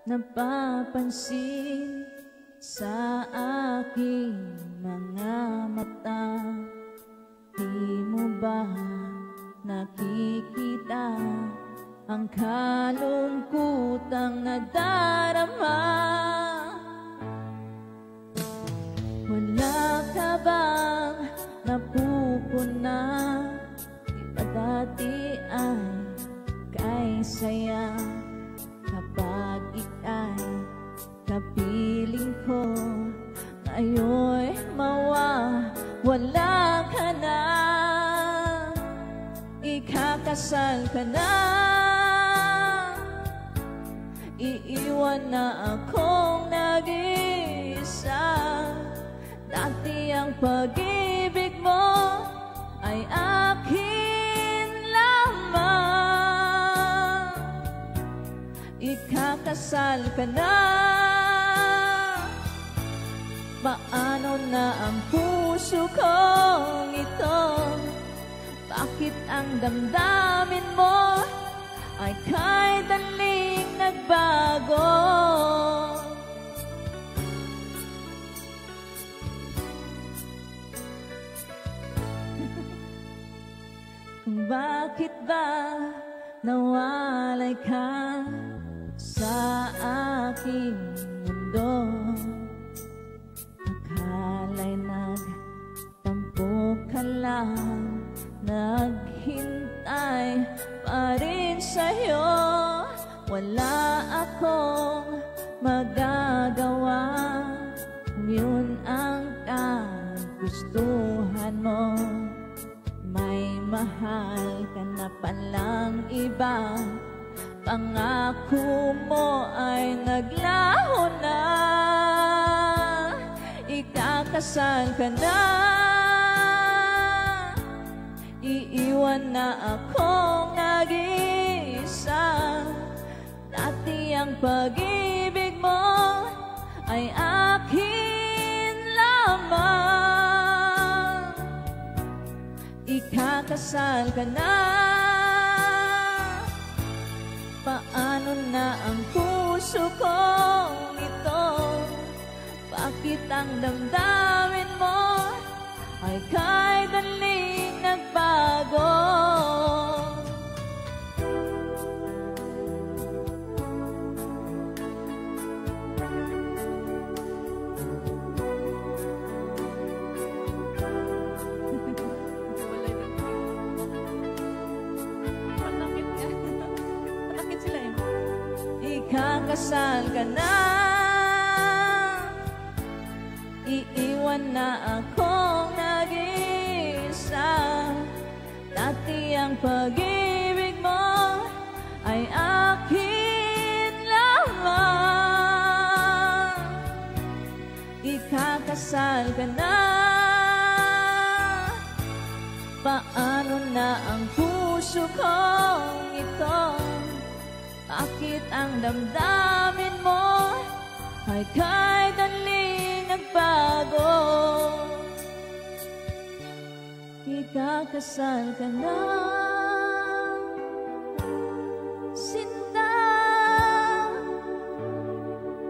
napapansin sa aking mga mata. Di mo ba nakikita ang kalungkutang nadarama? Wala ka bang napupuna? Di ba dati ay kay saya kapag ika'y kapiling ko? Ngayon'y mawawala ka na, ikakasal ka na, iiwan na akong nag-iisa. Dati ang pag-ibig mo ay akin lamang, ikakasal ka na. Paano na ang puso kong ito? Bakit ang damdamin mo ay kay daling nagbago? Kung bakit ba nawalay ka sa aking mundo? Akala'y nagtampo ka lang, naghintay pa rin sa'yo. Wala akong magagawa kung yun ang kagustuhan mo. May mahal ka na palang iba, pangako mo ay naglaho na, ikakasal ka na, iiwan na akong nag-iisa. Dati ang pag-ibig mo ay akin lamang, ikakasal ka na. Paano na ang puso kong ito? Bakit ang damdamin mo ay kay daling nagbago? Ikakasal ka na, iiwan na akong nag-iisa. Dati ang pag-ibig mo ay akin lamang, ikakasal ka na. Paano na ang puso kong ito? Bakit ang damdamin mo ay kay daling nagbago? Ikakasal ka na.